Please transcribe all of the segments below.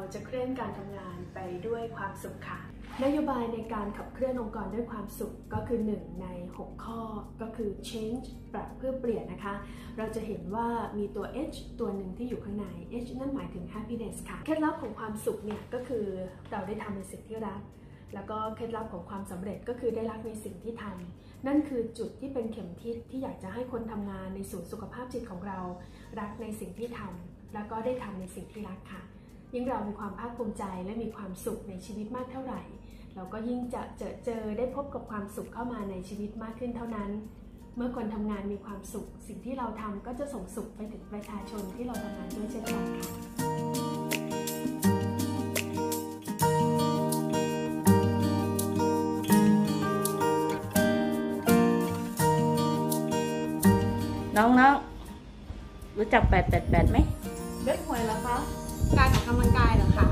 จะเคลื่อนการทำงานไปด้วยความสุขค่ะนโยบายในการขับเคลื่อนองค์กรด้วยความสุขก็คือ1ใน6ข้อก็คือ change ปรับเพื่อเปลี่ยนนะคะเราจะเห็นว่ามีตัว H ตัวหนึ่งที่อยู่ข้างใน H นั่นหมายถึง happiness ค่ะเคล็ดลับของความสุขเนี่ยก็คือเราได้ทำในสิ่งที่รักแล้วก็เคล็ดลับของความสำเร็จก็คือได้รักในสิ่งที่ทำนั่นคือจุดที่เป็นเข็มทิศที่อยากจะให้คนทำงานในศูนย์สุขภาพจิตของเรารักในสิ่งที่ทำแล้วก็ได้ทำในสิ่งที่รักค่ะยิ่งเรามีความภาคภูมิใจและมีความสุขในชีวิตมากเท่าไหร่เราก็ยิ่งจะเจอได้พบกับความสุขเข้ามาในชีวิตมากขึ้นเท่านั้นเมื่อคนทำงานมีความสุขสิ่งที่เราทำก็จะส่งสุขไปถึงประชาชนที่เราทำงานด้วยเช่นกันค่ะน้องๆรู้จัก888ไหมเล่นหวยเหรอคะการออกกำลังกายเหรอคะ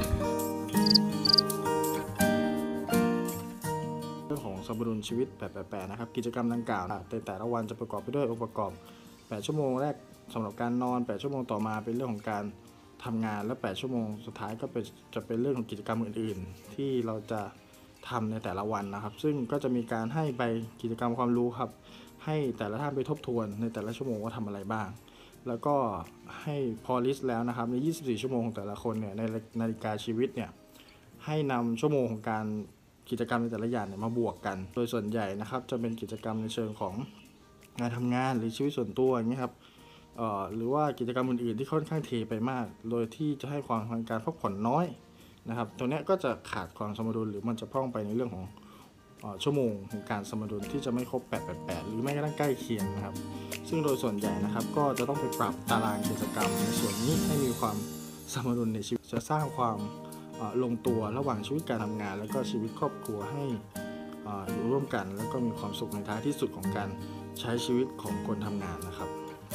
เรื่องของสมดุลชีวิต888นะครับกิจกรรมดังกล่าวแต่ละวันจะประกอบไปด้วยองค์ประกอบ8ชั่วโมงแรกสำหรับการนอน8ชั่วโมงต่อมาเป็นเรื่องของการทำงานและ8ชั่วโมงสุดท้ายก็จะเป็นเรื่องของกิจกรรมอื่นๆที่เราจะทำในแต่ละวันนะครับซึ่งก็จะมีการให้ไปกิจกรรมความรู้ครับให้แต่ละท่านไปทบทวนในแต่ละชั่วโมงว่าทำอะไรบ้างแล้วก็ให้พอลิสต์แล้วนะครับใน24ชั่วโมงของแต่ละคนเนี่ยในนาฬิกาชีวิตเนี่ยให้นำชั่วโมงของการกิจกรรมในแต่ละอย่างเนี่ยมาบวกกันโดยส่วนใหญ่นะครับจะเป็นกิจกรรมในเชิงของงานทำงานหรือชีวิตส่วนตัวอย่างนี้ครับหรือว่ากิจกรรมอื่นๆที่ค่อนข้างเทไปมากโดยที่จะให้ความการพักผ่อนน้อยนะครับตรงนี้ก็จะขาดความสมดุลหรือมันจะพร่องไปในเรื่องของชั่วโมงของการสมดุลที่จะไม่ครบ888หรือไม่กระทั่งใกล้เคียงนะครับซึ่งโดยส่วนใหญ่นะครับก็จะต้องไปปรับตารางกิจกรรมในส่วนนี้ให้มีความสมดุลในชีวิตจะสร้างความลงตัวระหว่างชีวิตการทำงานแล้วก็ชีวิตครอบครัวให้อยู่ร่วมกันแล้วก็มีความสุขในท้ายที่สุดของการใช้ชีวิตของคนทำงานนะครับ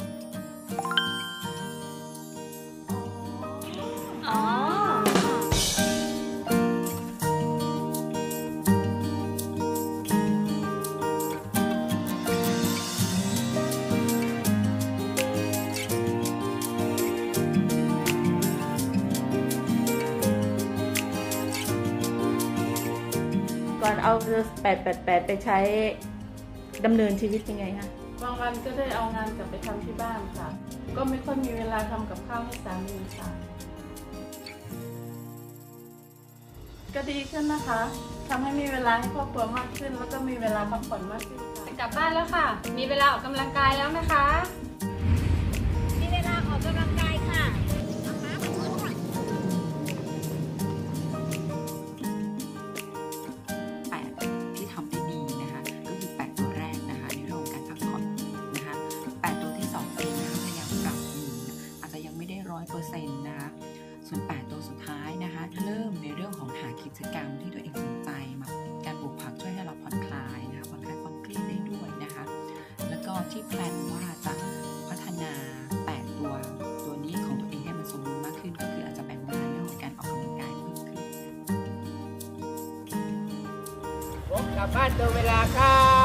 ก่อนเอา888ไปใช้ดำเนินชีวิตยังไงคะบางวันก็ได้เอางานกลับไปทำที่บ้านค่ะก็ไม่ค่อยมีเวลาทำกับข้าวให้สามีค่ะก็ดีขึ้นนะคะทำให้มีเวลาให้ครอบครัวมากขึ้นแล้วก็มีเวลาพักผ่อนมากขึ้นค่ะกลับบ้านแล้วค่ะมีเวลาออกกำลังกายแล้วนะคะมีเวลาออกกำลังกายค่ะที่ทำได้ดีนะคะก็คือ8ตัวแรกนะคะในเรื่องของการพักผ่อนนะคะ8ตัวที่2เองนะคะพยายามปรับอาจจะยังไม่ได้100%นะคะส่วน8ตัวสุดท้ายนะคะเริ่มในเรื่องของหากิจกรรมที่ตัวเองสนใจมาการปลูกผักช่วยให้เราผ่อนคลายนะคะผ่อนคลายความเครียดได้ด้วยนะคะแล้วก็ที่แพลนว่าจะพัฒนา8ตัวนี้ของตัวเองให้มันสมบูรณ์มากขึ้นก็คืออาจจะแบ่งเวลาเรื่องของการออกกำลังกายเพิ่มขึ้นกลับบ้านตรงเวลาครับ